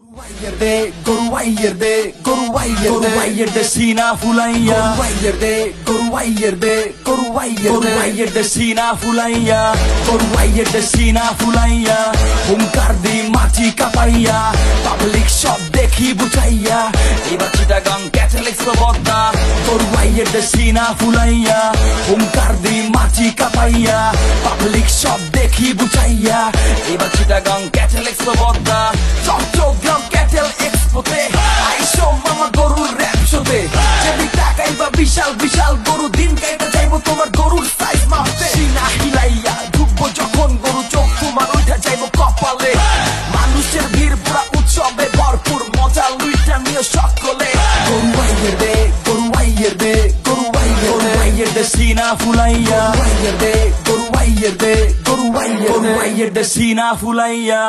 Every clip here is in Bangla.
Goruwayyerde sina fulaya Goruwayyerde sina fulaya Goruwayyerde sina fulaya Hunkar di mati kapaya Public shop dekhi buchaya Iba Chittagong Catholic Sloboda Goruwayyerde sina fulaya Hunkar di mati kapaya Public shop dekhi buchaya Iba Chittagong Catholic Sloboda Chottogram Cattle Expote Aisho mama goru rap shote Jebi takai ba bishal bishal goru din kaita jaibo tomar gorur size mapte Sina hilaiya dhukbo jokhon goru chok tomar oita jaibo kopale Manusher bhir pura utsobe bharpur moja luita niyo sokkole Goruwayyerde sina fulaya Goruwayyerde sina fulaya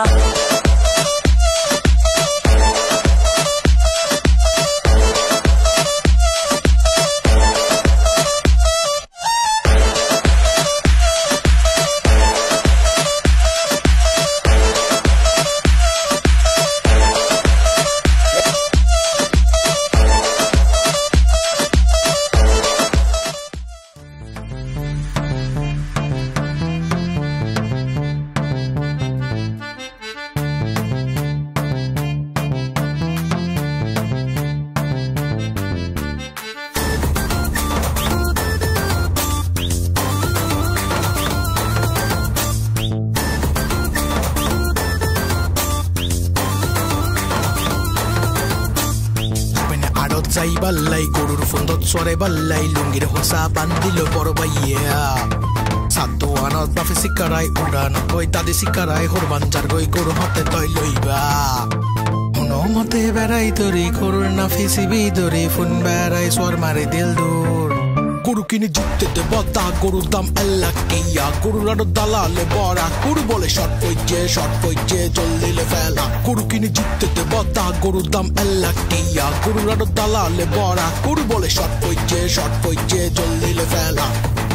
Jai ballai gorur fundot sore ballai lungir hosa bandilo boro baiya Satto anot bafe sikarai udan koi tadi sikarai horbanjar goi goru hote toy loiba Hono mote berai tori gorur na fisi bidori fun berai swar mare dil dur Guru kine jitte de bata guru dam alakiya guru rado dalale bora guru bole shot poije jollile fela guru kine jitte de bata guru dam alakiya guru rado dalale bora guru bole shot poije jollile fela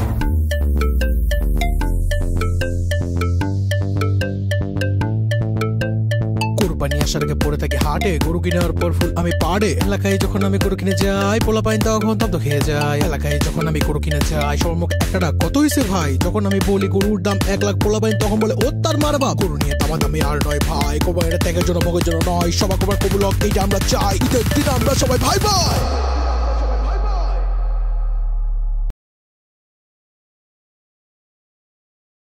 Kurbani ashar ke pore thake haate guru kinar por full ami pade elakai jokhon ami guru kine jai pola pain তখন তব তো খেয়ে যায় এলাকায় যখন আমি গরু কিনে যাই সম্মুখ একটা কত হইছে ভাই যখন আমি বলি গরুর দাম 1 লাখ পোলা পাইন তখন বলে ও তার মারবা গরু নিয়ে দামাদামি আর নয় ভাই কোবাইরা ত্যাগের জন্য মগের জন্য নয় সবার কবুলক এইটা আমরা চাই ঈদের দিন আমরা সবাই ভাই ভাই